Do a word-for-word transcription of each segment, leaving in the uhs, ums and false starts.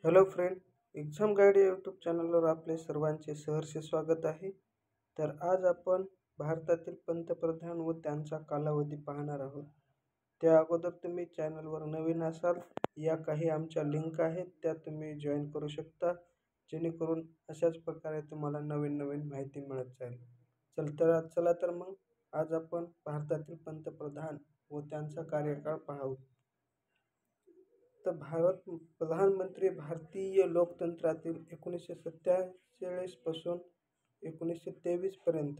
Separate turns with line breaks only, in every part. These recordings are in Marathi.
हॅलो फ्रेंड, एक्झाम गाईड या यूट्यूब चॅनलवर आपले सर्वांचे सहर्ष स्वागत आहे. तर आज आपण भारतातील पंतप्रधान व त्यांचा कालावधी पाहणार आहोत. त्या अगोदर तुम्ही चॅनलवर नवीन असाल, या काही आमच्या लिंक आहेत त्या तुम्ही जॉईन करू शकता, जेणेकरून अशाच प्रकारे तुम्हाला नवीन नवीन माहिती मिळत जाईल. चल तर चला तर मग आज आपण भारतातील पंतप्रधान व त्यांचा कार्यकाळ पाहू. तर भारत प्रधानमंत्री भारतीय लोकतंत्रातील एकोणीसशे सत्तेचाळीस पासून एकोणीसशे तेवीस पर्यंत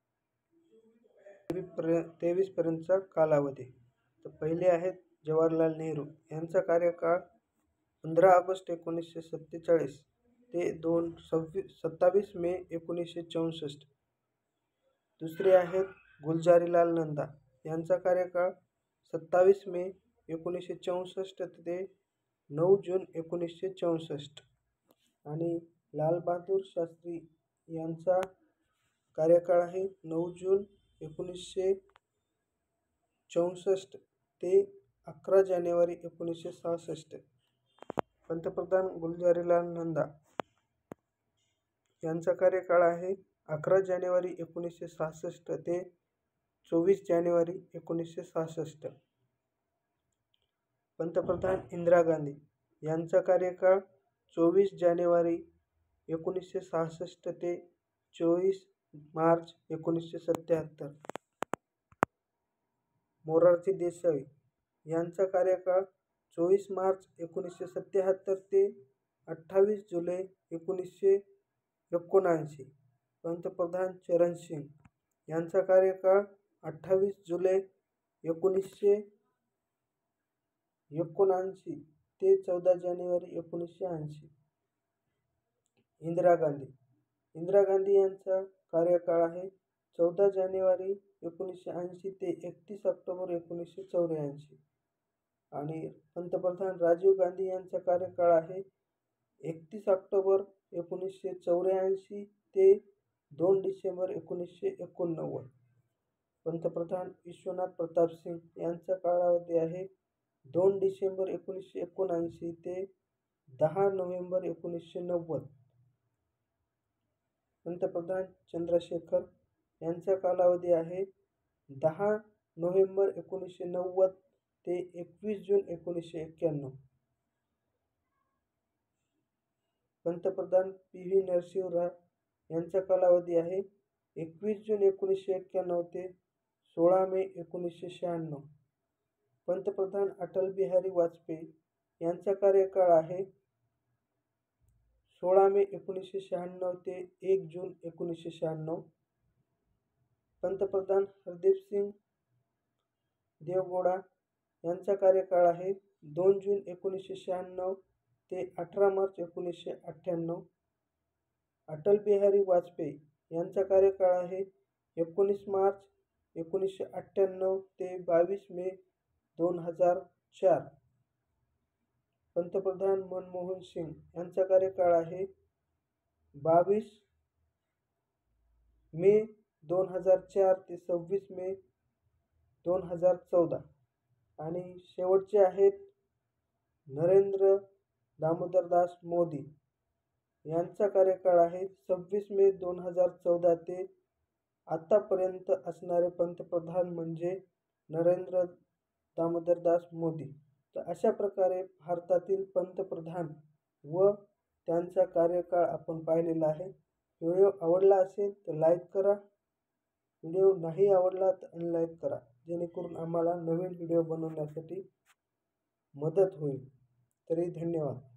तेवीस पर्यंतचा कालावधी. तर पहिले आहेत जवाहरलाल नेहरू. यांचा कार्यकाळ पंधरा ऑगस्ट एकोणीसशे सत्तेचाळीस ते दोन सव्वीस सत्तावीस मे एकोणीसशे चौसष्ट. दुसरे आहेत गुलजारीलाल नंदा. यांचा कार्यकाळ सत्तावीस मे एकोणीसशे चौसष्ट ते नऊ जून एकोणीसशे चौसष्ट. आणि लालबहादूर शास्त्री यांचा कार्यकाळ आहे नऊ जून एकोणीसशे चौसष्ट ते अकरा जानेवारी एकोणीसशे सहासष्ट. पंतप्रधान गुलजारीलाल नंदा यांचा कार्यकाळ आहे अकरा जानेवारी एकोणीसशे सहासष्ट ते चोवीस जानेवारी एकोणीसशे सहासष्ट. पंतप्रधान इंदिरा गांधी यांचा कार्यकाळ चोवीस जानेवारी एकोणीसशे सहासष्ट ते चोवीस मार्च एकोणीसशे सत्याहत्तर. मोरारजी देसाई यांचा कार्यकाळ चोवीस मार्च एकोणीसशे सत्याहत्तर ते अठ्ठावीस जुलै एकोणीसशे एकोणऐंशी. पंतप्रधान चरण सिंग यांचा कार्यकाळ अठ्ठावीस जुलै एकोणीसशे एकोणऐंशी ते चौदा जानेवारी एकोणीसशे ऐंशी. इंदिरा गांधी इंदिरा गांधी यांचा कार्यकाळ आहे चौदा जानेवारी एकोणीसशे ऐंशी ते एकतीस ऑक्टोबर एकोणीसशे चौऱ्याऐंशी. आणि पंतप्रधान राजीव गांधी यांचा कार्यकाळ आहे एकतीस ऑक्टोबर एकोणीसशे चौऱ्याऐंशी ते दोन डिसेंबर एकोणीसशे एकोणनव्वद. पंतप्रधान विश्वनाथ प्रताप सिंग यांचा कालावधी आहे दोन डिसेंबर एकोणीसशे एकोणऐंशी ते दहा नोव्हेंबर एकोणीसशे नव्वद. पंतप्रधान चंद्रशेखर यांचा कालावधी आहे दहा नोव्हेंबर एकोणीसशे नव्वद ते एकवीस जून एकोणीसशे एक्क्याण्णव. पंतप्रधान पी व्ही नरसिंहराव यांचा कालावधी आहे एकवीस जून एकोणीसशे एक्क्याण्णव ते सोळा मे एकोणीसशे शहाण्णव. पंतप्रधान अटल बिहारी वाजपेयी यांचा कार्यकाळ आहे सोळा मे एकोणीसशे शहाण्णव ते एक जून एकोणीसशे शहाण्णव. पंतप्रधान हरदीप सिंग देवगौडा यांचा कार्यकाळ आहे दोन जून एकोणीसशे शहाण्णव ते अठरा मार्च एकोणीसशे अठ्ठ्याण्णव. अटल बिहारी वाजपेयी यांचा कार्यकाळ आहे एकोणीस मार्च एकोणीसशे अठ्ठ्याण्णव ते बावीस मे दोन हजार चार. पंतप्रधान मनमोहन सिंग यांचा कार्यकाळ आहे बावीस मे दोन हजार चार ते सव्वीस मे दोन हजार चौदा. आणि शेवटचे आहेत नरेंद्र दामोदरदास मोदी. यांचा कार्यकाळ आहे सव्वीस मे दोन हजार चौदा ते आतापर्यंत असणारे पंतप्रधान म्हणजे नरेंद्र दामोदरदास मोदी. तर अशा प्रकारे भारतातील पंतप्रधान व त्यांचा कार्यकाळ आपण पाहिलेला आहे. व्हिडिओ आवडला असेल तर लाईक करा, व्हिडिओ नाही आवडला तर अनलाईक करा, जेणेकरून आम्हाला नवीन व्हिडिओ बनवण्यासाठी मदत होईल. तरी धन्यवाद.